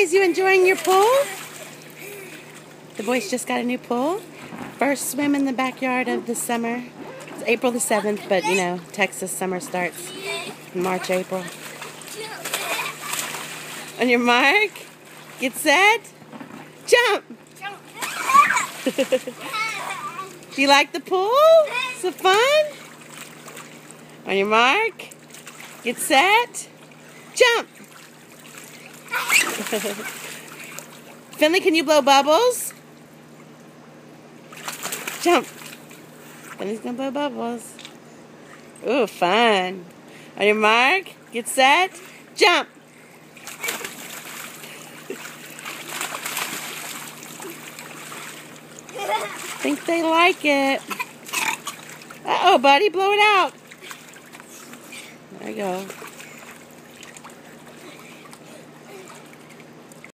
boys, you enjoying your pool? The boys just got a new pool. First swim in the backyard of the summer. It's April the 7th, but you know, Texas summer starts in March, April. On your mark, get set, jump! Do you like the pool? Is it fun? On your mark, get set, jump! Finley, can you blow bubbles? Jump. Finley's gonna blow bubbles. Ooh, fun. On your mark, get set, jump. Think they like it. Uh-oh, buddy, blow it out. There you go.